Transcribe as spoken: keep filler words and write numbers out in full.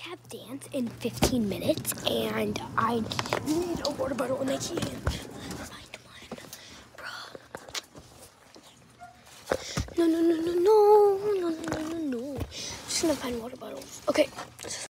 have dance in fifteen minutes, and I need a water bottle, and I can't. Like, come on, bro. No, no, no, no, no, no, no, no, no, no. Just gonna find water bottles. Okay.